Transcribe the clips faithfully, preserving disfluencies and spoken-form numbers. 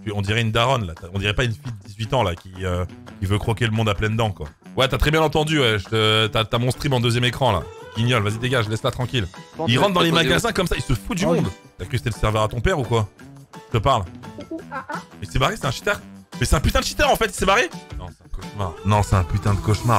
Tu- On dirait une daronne là, on dirait pas une fille de dix-huit ans là qui, euh, qui veut croquer le monde à pleines dents quoi. Ouais, t'as très bien entendu, ouais, je te- t'as t'as mon stream en deuxième écran là. Guignol, vas-y dégage, laisse-la tranquille. Il rentre dans les magasins comme ça, il se fout du monde. T'as cru que c'était le serveur à ton père ou quoi? Je te parle. Mais c'est barré, c'est un cheater. Mais c'est un putain de cheater en fait, il s'est barré. Non, c'est un cauchemar. Non, c'est un putain de cauchemar.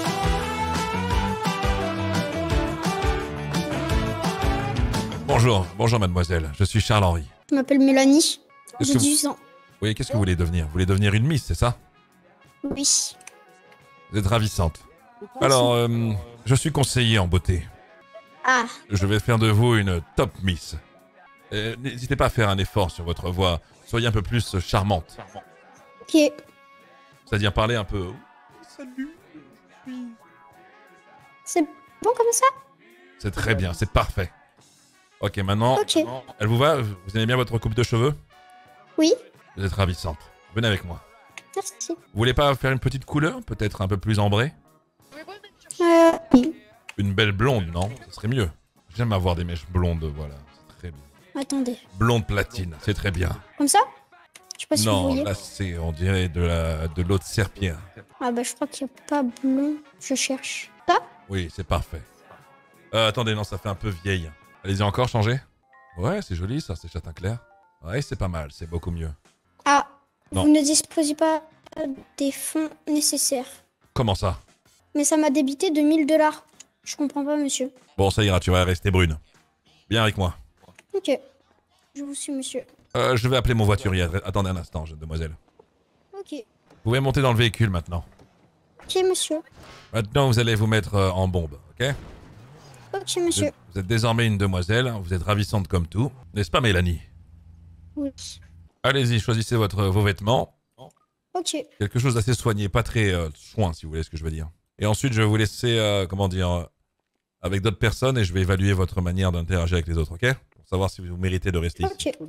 Bonjour, bonjour mademoiselle, je suis Charles-Henri. Je m'appelle Mélanie, Qu'est-ce j'ai que vous- dix ans. Oui, qu'est-ce que vous voulez devenir? Vous voulez devenir une miss, c'est ça? Oui. Vous êtes ravissante. Alors, euh, je suis conseiller en beauté. Ah, Je vais faire de vous une top miss. Euh, N'hésitez pas à faire un effort sur votre voix. Soyez un peu plus charmante. ok. C'est-à-dire parler un peu... Salut, je suis... C'est bon comme ça? C'est très bien, c'est parfait. Ok, maintenant, Ok. elle vous va? Vous aimez bien votre coupe de cheveux? Oui, Vous êtes ravissante. Venez avec moi. merci. Vous voulez pas faire une petite couleur? Peut-être un peu plus ambrée? Euh, oui. Une belle blonde, non? Ce serait mieux. J'aime avoir des mèches blondes, voilà. C'est très bien. Attendez. Blonde platine, c'est très bien. Comme ça? Je sais pas si vous Non, voyez. là c'est, on dirait de la, de l'eau de serpillère. Ah bah je crois qu'il n'y a pas blond. Je cherche. Ça? Oui, c'est parfait. Euh, attendez, non, ça fait un peu vieille. Allez-y encore, changer. Ouais, c'est joli ça, c'est châtain clair. Ouais, c'est pas mal, c'est beaucoup mieux. Ah, Non. vous ne disposez pas des fonds nécessaires. Comment ça? Mais ça m'a débité de mille dollars. Je comprends pas, monsieur. Bon, ça ira, tu vas rester brune. Viens avec moi. Ok. Je vous suis, monsieur. Euh, je vais appeler mon voiturier. Attendez un instant, jeune demoiselle. Ok. Vous pouvez monter dans le véhicule maintenant. Ok, monsieur. Maintenant, vous allez vous mettre euh, en bombe, ok? Ok, Vous monsieur. êtes, vous êtes désormais une demoiselle, vous êtes ravissante comme tout. N'est-ce pas, Mélanie? Oui. Allez-y, choisissez votre, vos vêtements. Ok. Quelque chose d'assez soigné, pas très euh, soin, si vous voulez ce que je veux dire. Et ensuite, je vais vous laisser, euh, comment dire, euh, avec d'autres personnes et je vais évaluer votre manière d'interagir avec les autres, ok? Pour savoir si vous méritez de rester ici. Ok.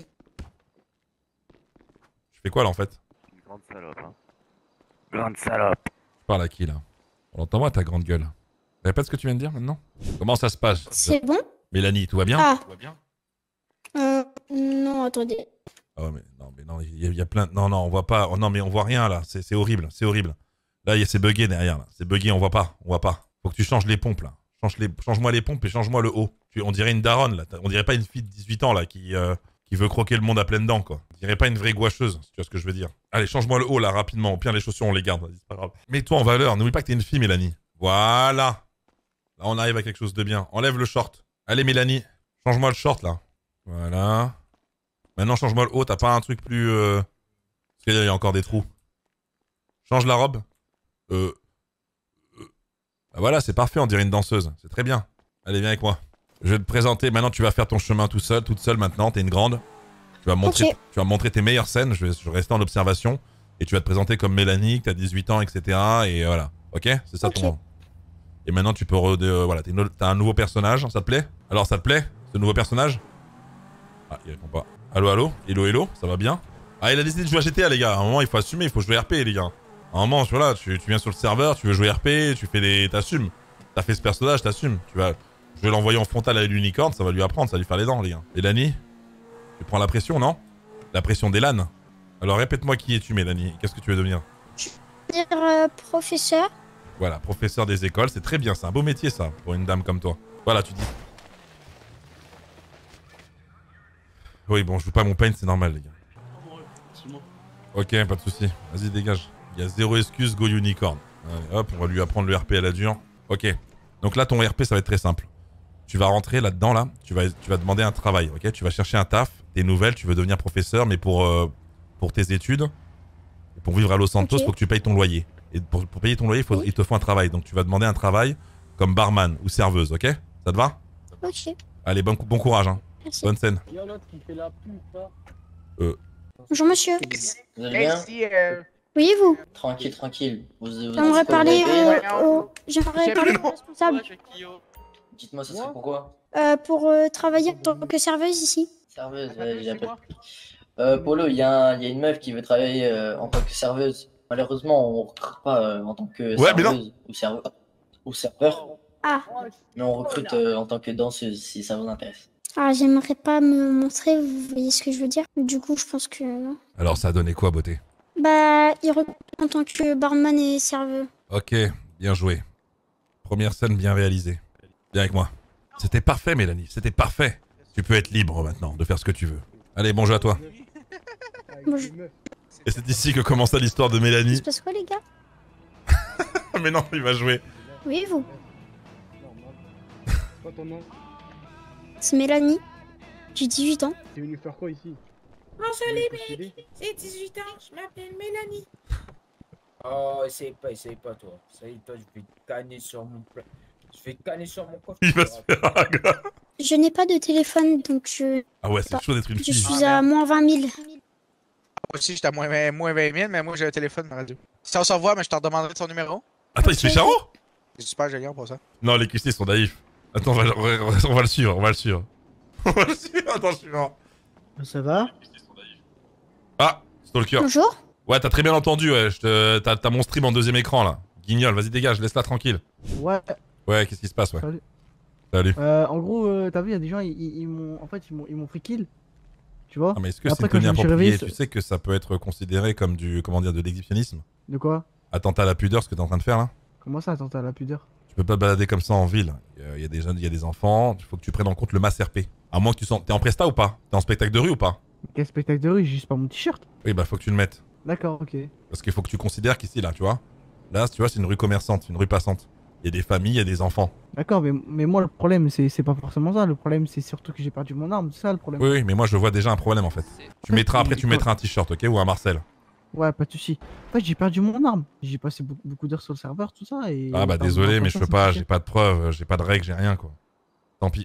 Je fais quoi là en fait? Une grande salope, hein. Grande salope. Tu parles à qui là? On entend moi ta grande gueule. Répète ce que tu viens de dire maintenant? Comment ça se passe? C'est bon? Mélanie, tout va bien? Ah. Tout va bien? Euh, non, attendez. Ah ouais, mais non, mais non, il y, a- il y a plein. Non, non, on voit pas. Oh, non, mais on voit rien là. C'est c'est horrible, c'est horrible. Là, il y a c'est bugué derrière. là. C'est bugué, on voit pas, on voit pas. Faut que tu changes les pompes là. Change les, change-moi les pompes et change-moi le haut. Tu, on dirait une daronne là. On dirait pas une fille de dix-huit ans là qui, euh, qui veut croquer le monde à pleines dents quoi. On dirait pas une vraie gouacheuse, si tu vois ce que je veux dire. Allez, change-moi le haut là rapidement. Au pire, les chaussures on les garde. Vas-y, c'est pas grave. Mets-toi en valeur. N'oublie pas que t'es une fille, Mélanie. Voilà. Là, on arrive à quelque chose de bien. Enlève le short. Allez, Mélanie. Change-moi le short là. Voilà. Maintenant, change-moi le haut. T'as pas un truc plus. Euh... Parce qu'il y a encore des trous. Change la robe. Euh. euh, Ah, voilà, c'est parfait. On dirait une danseuse. C'est très bien. Allez, viens avec moi. Je vais te présenter. Maintenant, tu vas faire ton chemin tout seul, toute seule maintenant. T'es une grande. Tu vas montrer, Ok. tu vas montrer tes meilleures scènes. Je vais, je vais rester en observation. Et tu vas te présenter comme Mélanie, que t'as dix-huit ans, et cetera. Et voilà. Ok? C'est ça Ok. ton. Et maintenant, tu peux. Re... euh, voilà, t'es une- t'as un nouveau personnage. Ça te plaît? Alors, ça te plaît? Ce nouveau personnage? Ah, il répond pas. Allô, allô? Hello, hello? Ça va bien? Ah, il a décidé de jouer à G T A, les gars. À un moment, il faut assumer. Il faut jouer R P, les gars. À un moment, voilà, tu, tu viens sur le serveur, tu veux jouer R P, tu fais des. T'assumes. T'as fait ce personnage, t'assumes. Tu vas. Je vais l'envoyer en frontal à l'unicorne, ça va lui apprendre, ça va lui faire les dents, les gars. Mélanie? Tu prends la pression, non? La pression d'Elan. Alors répète-moi qui es-tu, Mélanie? Qu'est-ce que tu veux devenir? Dire euh, professeur. Voilà, professeur des écoles, c'est très bien, c'est un beau métier ça, pour une dame comme toi. Voilà, tu dis. Oui, bon, je joue pas mon pain, c'est normal, les gars. Ok, pas de soucis. Vas-y, dégage. Il y a zéro excuse, go unicorn. Allez, hop, on va lui apprendre le R P à la dure. Ok. Donc là, ton R P, ça va être très simple. Tu vas rentrer là-dedans, là. Tu vas, tu vas demander un travail, ok? Tu vas chercher un taf. T'es nouvelle, tu veux devenir professeur, mais pour, euh, pour tes études, pour vivre à Los Santos, Ok. faut que tu payes ton loyer. Et pour, pour payer ton loyer, faut, Oui. il te faut un travail. Donc tu vas demander un travail comme barman ou serveuse, ok? Ça te va? Ok. Allez, bon, bon courage, hein. Merci. Bonne scène. Il y a l'autre qui fait la pub, là. Euh, Bonjour, monsieur. Vous allez bien? Merci, euh... Oui, et vous? Tranquille, tranquille. Vous, vous J'aimerais dites pas où parler, vous avez été euh, au... J'aimerais parler au responsable. Dites-moi, ça serait pourquoi? Euh, pour euh, travailler en tant que serveuse ici. Serveuse, ouais, j'ai appelé. Euh, Polo, il y, a un- il y a une meuf qui veut travailler euh, en tant que serveuse. Malheureusement, on recrute pas euh, en tant que Ouais, mais non. serveuse ou, serveur, ou serveur, Ah, mais on recrute euh, en tant que danseuse si ça vous intéresse. Ah, j'aimerais pas me montrer, vous voyez ce que je veux dire. Du coup, je pense que non. Alors ça a donné quoi, beauté? Bah, il recrute en tant que barman et serveur. Ok, bien joué. Première scène bien réalisée. Viens avec moi. C'était parfait, Mélanie, c'était parfait. Tu peux être libre maintenant de faire ce que tu veux. Allez, bon jeu à toi. Bonjour. Et c'est ici que commença l'histoire de Il Mélanie. se passe quoi, les gars? Mais non, il va jouer. Oui, vous. C'est quoi ton nom? C'est Mélanie. J'ai dix-huit ans. T'es venu faire quoi ici? Bonjour les Postuler? mecs, j'ai dix-huit ans, je m'appelle Mélanie. Oh, essaye pas, essaye pas, toi. Ça y est, toi, je vais canner sur mon plat. Je vais canner sur mon coffre. Il va se faire un gars. Je n'ai pas de téléphone, donc je, Ah ouais, c'est chaud d'être une je fille. suis à moins vingt mille. Moi aussi, j'étais à moins vingt, moins vingt mille, mais moi j'ai un téléphone, ma radio. Si on se revoit, mais je te redemanderai ton numéro. Attends, il se fait charo? C'est super génial pour ça. Non, les cuisiniers sont naïfs. Attends, on va, on va- on va le suivre, on va le suivre. On va le suivre, attends, je suis mort. Ça va? Ah, Stalker. Bonjour. Ouais, t'as très bien entendu, ouais. je te- T'as t'as mon stream en deuxième écran, là. Guignol, vas-y, dégage, laisse-la tranquille. Ouais, Ouais, qu'est-ce qui se passe, ouais. salut. Salut. Euh, en gros, euh, t'as vu, il y a des gens, ils, ils- ils m'ont. En fait, ils m'ont ils m'ont free kill. Tu vois? Ah, mais est-ce que Après, c'est une quand tenue je me suis appropriée? réveillé, Tu sais que ça peut être considéré comme du, comment dire, de l'exhibitionnisme? De quoi? Attentat à la pudeur, ce que t'es en train de faire, là? Comment ça, attends, t'as la pudeur? Tu peux pas te balader comme ça en ville. Il y a- il y a des jeunes, il y a des enfants, il faut que tu prennes en compte le mass R P. À moins que tu sens... T'es en presta ou pas? T'es en spectacle de rue ou pas? Quel spectacle de rue? J'ai juste pas mon t-shirt. Oui, bah faut que tu le mettes. D'accord, ok. Parce qu'il faut que tu considères qu'ici, là, tu vois. Là, tu vois, c'est une rue commerçante, une rue passante. Il y a des familles, il y a des enfants. D'accord, mais, mais moi, le problème, c'est c'est pas forcément ça. Le problème, c'est surtout que j'ai perdu mon arme. C'est ça le problème. Oui, oui, mais moi je vois déjà un problème en fait. Tu mettras après, tu mettras un t-shirt, ok? Ou un Marcel. Ouais, pas de soucis. En fait, j'ai perdu mon arme. J'ai passé beaucoup, beaucoup d'heures sur le serveur, tout ça. Et Ah bah par- désolé, par mais je ça, peux ça me pas, fait j'ai pas de preuves, j'ai pas de règles, j'ai rien quoi. Tant pis.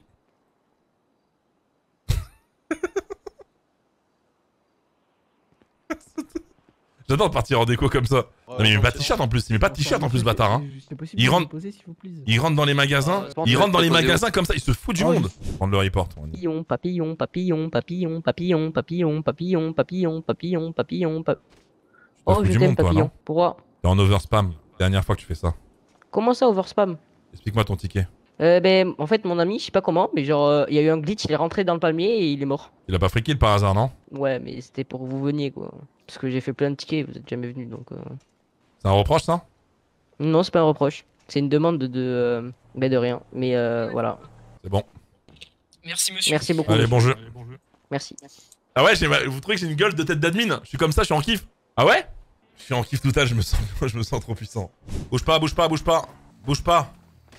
J'adore partir en déco comme ça. Non mais il met pas de t-shirt en plus, il met pas de t-shirt en plus, bâtard. Hein. C'est possible Il de rentre- déposer, s'il vous plaît. Il rentre dans les magasins, Euh, il rentre dans les attendez, magasins comme ça, il se fout du Oh, monde. Prendre le report. on dit. Papillon, papillon, papillon, papillon, papillon, papillon, papillon, papillon, papillon, papillon, papillon. Tu te Oh, fous je du t'aime, monde toi, papillon. non? Pourquoi? T'es en overspam. Dernière fois que tu fais ça. Comment ça, overspam? Explique-moi ton ticket. Euh, ben, en fait, mon ami, je sais pas comment, mais genre, euh, il y a eu un glitch, il est rentré dans le palmier et il est mort. Il a pas free kill par hasard, non? Ouais, mais c'était pour que vous veniez, quoi. Parce que j'ai fait plein de tickets, vous êtes jamais venus, donc... euh, C'est un reproche ça? Non, c'est pas un reproche. C'est une demande de... de euh, ben, de rien. Mais euh, voilà. C'est bon. Merci, monsieur. Merci beaucoup. Allez, bon jeu. Merci. Ah ouais, j'ai- vous trouvez que j'ai une gueule de tête d'admin? Je suis comme ça, je suis en kiff. Ah ouais? Je suis en kiff tout à l'heure, je me sens, je me sens trop puissant. Bouge pas, bouge pas, bouge pas. Bouge pas.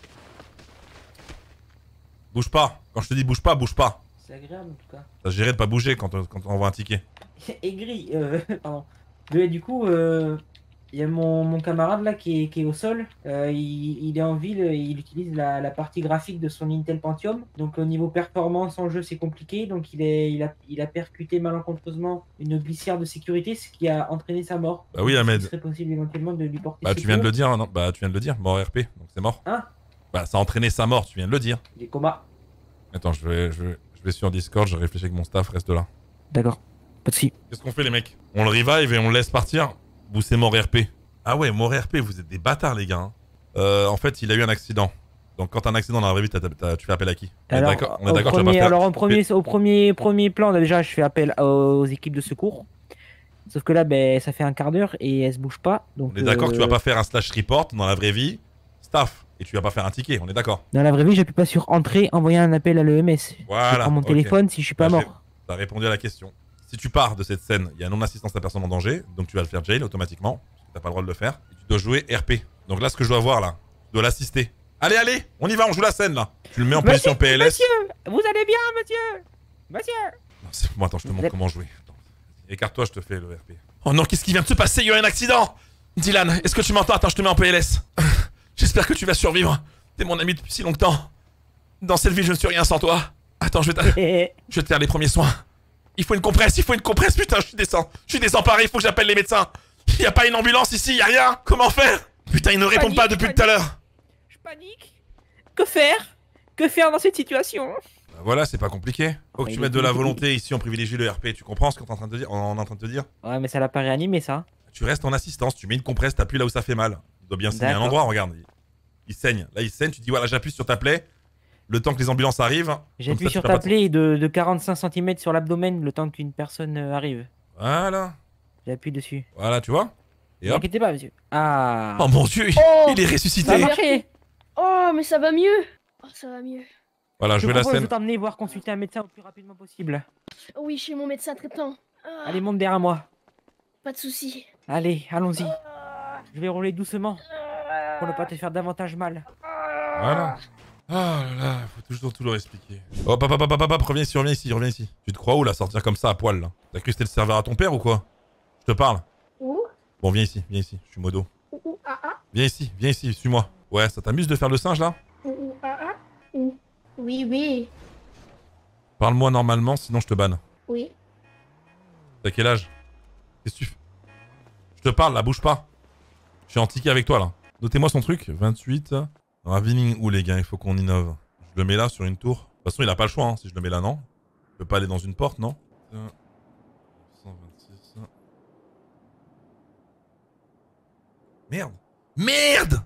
Bouge pas. Quand je te dis bouge pas, bouge pas. C'est agréable en tout cas. Ça se gérait de pas bouger quand, on- quand on envoie un ticket. Aigri, euh, pardon. De- du coup, euh, il y a mon, mon camarade là qui est, qui est au sol. Euh, il, il est en ville, il utilise la, la partie graphique de son Intel Pentium. Donc au niveau performance en jeu, c'est compliqué. Donc il, est, il, a, il a percuté malencontreusement une glissière de sécurité, ce qui a entraîné sa mort. Bah oui, Donc, Ahmed. Il serait possible éventuellement de lui porter Bah tu viens de le dire, hein, non? Bah tu viens de le dire, mort R P, donc c'est mort. Hein? Bah ça a entraîné sa mort, tu viens de le dire. Il est coma. Attends, je vais, je vais, je vais sur Discord, je réfléchis avec mon staff, reste là. D'accord. Pas de soucis. Qu'est-ce qu'on fait les mecs? On le revive et on le laisse partir? Ou c'est mort R P? Ah ouais, mort R P, vous êtes des bâtards les gars. hein. Euh, en fait, il a eu un accident. Donc quand t'as un accident dans la vraie vie, t'as- t'as- tu fais appel à qui? On est Alors, d'accord, on est au d'accord, tu vas pas premier- faire... alors en premier, au premier, premier plan, déjà, je fais appel aux équipes de secours. Sauf que là, ben, ça fait un quart d'heure et elles se bougent pas. Donc, On est d'accord que tu vas euh, pas faire un slash report dans la vraie vie, staff, et tu vas pas faire un ticket, on est d'accord? Dans la vraie vie, j'appuie pas sur entrée, envoyer un appel à l'E M S. Voilà, Je prends mon ok. téléphone si je suis pas Bah, j'ai- mort. T'as répondu à la question. Si tu pars de cette scène, il y a non-assistance à personne en danger, donc tu vas le faire jail automatiquement, parce que t'as pas le droit de le faire. Et tu dois jouer R P. Donc là, ce que je dois voir là, je dois l'assister. Allez, allez, on y va, on joue la scène là. Tu le mets en Monsieur, position P L S. Vous allez bien, monsieur? Monsieur? Non, c'est- Bon, attends, je te montre Vous- comment jouer. Attends. Écarte-toi, je te fais le R P. Oh non, qu'est-ce qui vient de se passer? Il y a eu un accident! Dylan, est-ce que tu m'entends? Attends, je te mets en P L S. J'espère que tu vas survivre. T'es mon ami depuis si longtemps. Dans cette vie, je ne suis rien sans toi. Attends, je vais, t'a- je vais te faire les premiers soins. Il faut une compresse, il faut une compresse, putain, je suis descend. Je suis désemparé, il faut que j'appelle les médecins. Il y a pas une ambulance ici, il y a rien. Comment faire? Putain, ils ne répondent pas depuis tout à l'heure. Je panique. Que faire? Que faire dans cette situation? Bah voilà, c'est pas compliqué. Faut que Il tu est mettes de la compliqué. volonté ici, on privilégie le R P. Tu comprends ce qu'on est en train de te dire? On est en train de te dire? Ouais, mais ça l'a pas réanimé, ça. Tu restes en assistance, tu mets une compresse, t'appuies là où ça fait mal. Il doit bien saigner un D'accord. endroit, regarde. Il, il saigne. Là, il saigne, tu dis voilà, j'appuie sur ta plaie. le temps que les ambulances arrivent. J'appuie Comme ça, sur tu perds ta pas de- plaie de, de quarante-cinq centimètres sur l'abdomen le temps qu'une personne euh, arrive. Voilà. J'appuie dessus. Voilà, tu vois. Et Ne hop. inquiétez pas, monsieur. Ah. Oh mon dieu, il, Oh, il est Ça a ressuscité. marché. oh, mais ça va mieux. Oh, ça va mieux. Voilà, Je je te veux la propose de scène. t'emmener voir consulter un médecin le plus rapidement possible. Oui, chez mon médecin traitant. Ah, Allez, monte derrière moi. pas de souci. Allez, allons-y. Je vais rouler doucement pour ne pas te faire davantage mal. Voilà. Oh là là, faut toujours tout leur expliquer. Hop, hop, hop, hop, hop, hop, reviens ici, reviens ici, reviens ici. Tu te crois où là, sortir comme ça à poil là? T'as cru que c'était le serveur à ton père ou quoi? Je te parle. Ouh, Bon, viens ici, viens ici, je suis modo. ouh, ouh, ah, ah, Viens ici, viens ici, suis-moi. Ouais, ça t'amuse de faire le singe là? ouh, ouh, ah, ah. Ouh. Oui, oui, Parle-moi normalement, sinon je te banne. oui. T'as quel âge? Qu'est-ce que tu fais? Je te parle là, bouge pas. Je suis en ticket avec toi là. Notez-moi son truc, vingt-huit. Ravening où les gars, il faut qu'on innove. Je le mets là sur une tour. De toute façon, il a pas le choix, hein. Si je le mets là, non. Je peux pas aller dans une porte, non. cent vingt-six. Merde. Merde.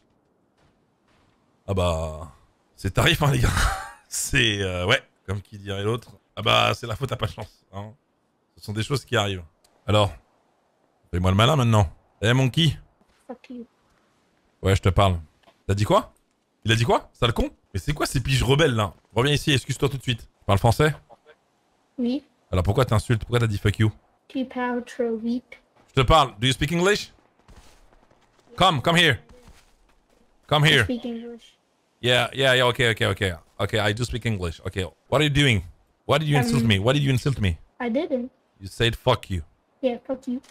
Ah bah... C'est tarif, hein, les gars. C'est... Euh, ouais, comme qui dirait l'autre. Ah bah, c'est la faute à pas de chance. Hein. Ce sont des choses qui arrivent. Alors, fais-moi le malin maintenant. Eh, hey, Monkey. Fuck you. Ouais, je te parle. T'as dit quoi? Il a dit quoi? Sale con? Mais c'est quoi ces piges rebelles là? Reviens ici, excuse-toi tout de suite. Tu parles français? Oui. Alors pourquoi t'insultes? Pourquoi t'as dit fuck you? Keep out trop weak. Je te parle. Do you speak English? Come, come here. Come here. Speak English. Yeah, yeah, yeah, okay, okay, okay. Okay, I do speak English. Okay, what are you doing? Why did you insult Um, me? Why did you insult me? I didn't. You said fuck you. Yeah, fuck you.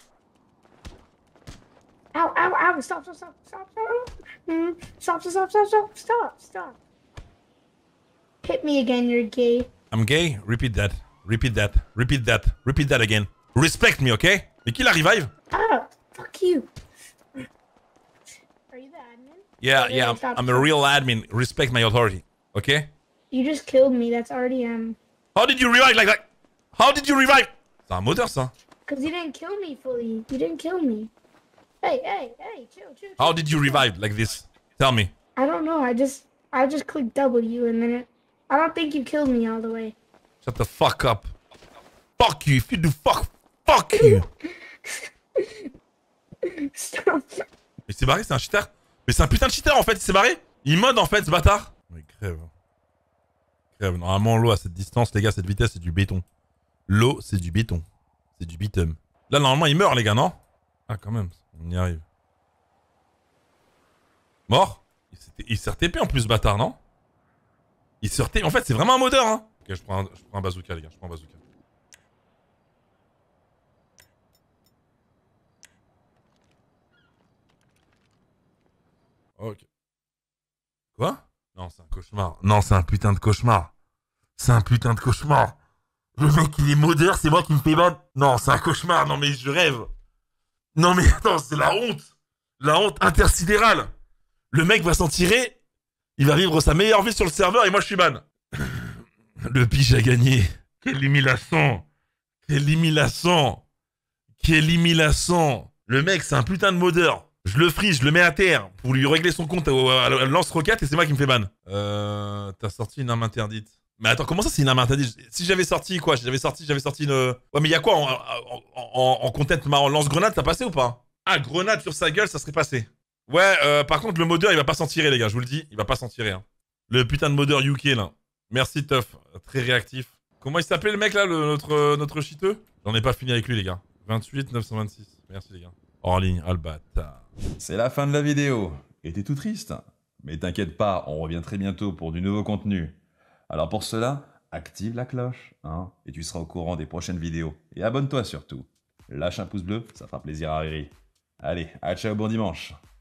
Ow, ow, ow, stop, stop, stop, stop, stop. Mm, Stop, stop, stop, stop, stop, stop. Hit me again, you're gay. I'm gay? Repeat that. Repeat that. Repeat that. Repeat that again. Respect me, okay? Mais qui la revive? Ah, fuck you. Are you the admin? Yeah, Okay, yeah, I'm, stop, I'm a stop. real admin. Respect my authority, okay? You just killed me, that's already, um... How did you revive like that? How did you revive? C'est un modeur ça. Because you didn't kill me fully. You didn't kill me. Hey, hey, hey, chill, chill, chill. How did you revive like this? Tell me. I don't know, I just... I just clicked W and then it... I don't think you killed me all the way. Shut the fuck up. Fuck you. If you do fuck, fuck you. Stop. Mais c'est barré, c'est un cheater. Mais c'est un putain de cheater en fait, il s'est barré. Il mode en fait ce bâtard. Mais crève. Crève. Normalement l'eau à cette distance, les gars, cette vitesse c'est du béton. L'eau c'est du béton. C'est du bitum. Là normalement il meurt les gars, non? Ah quand même, on y arrive. Mort? Il s'est R T P en plus ce bâtard, non? Il s'est R T P. En fait c'est vraiment un modeur hein. Ok, je prends un, je prends un bazooka les gars, je prends un bazooka. Ok. Quoi? Non, c'est un cauchemar. Non, c'est un putain de cauchemar. C'est un putain de cauchemar. Le mec, il est modeur, c'est moi qui me fais battre. Non, c'est un cauchemar. Non, mais je rêve. Non, mais attends, c'est la honte. La honte intersidérale. Le mec va s'en tirer. Il va vivre sa meilleure vie sur le serveur et moi, je suis ban. Le pige a gagné. Quelle humiliation. Quelle humiliation. Quelle humiliation. Le mec, c'est un putain de modeur. Je le frise, je le mets à terre pour lui régler son compte au, à la lance-roquette et c'est moi qui me fais ban. Euh... T'as sorti une arme interdite. Mais attends, comment ça c'est une arme interdite? Si j'avais sorti quoi? J'avais sorti, j'avais sorti une... Ouais mais y'a quoi en, en, en, en content marrant? Lance-grenade, ça passait ou pas? Ah, grenade sur sa gueule, ça serait passé. Ouais, euh, par contre le modeur il va pas s'en tirer les gars, je vous le dis. Il va pas s'en tirer. Hein. Le putain de modeur U K là. Merci Tuff, très réactif. Comment il s'appelait le mec là, le, notre, notre chiteux? J'en ai pas fini avec lui les gars. vingt-huit neuf cent vingt-six, merci les gars. Hors ligne, Albat. C'est la fin de la vidéo. Et t'es tout triste? Mais t'inquiète pas, on revient très bientôt pour du nouveau contenu. Alors pour cela, active la cloche, hein, et tu seras au courant des prochaines vidéos. Et abonne-toi surtout. Lâche un pouce bleu, ça fera plaisir à Riri. Allez, à ciao, bon dimanche.